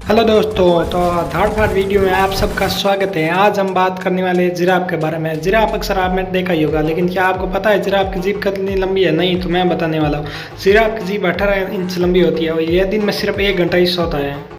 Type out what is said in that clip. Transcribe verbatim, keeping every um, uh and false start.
Hello दोस्तों, तो धाड़ फाड़ वीडियो में आप सबका स्वागत है। आज हम बात करने वाले हैं जिराफ के बारे में। जिराफ अक्सर आपने देखा ही होगा, लेकिन क्या आपको पता है जिराफ की जीभ कितनी लंबी है? नहीं, तो मैं बताने वाला हूँ। जिराफ की जीभ अठारह इंच लंबी होती है और यह दिन में सिर्फ एक घंटा ही सोता है।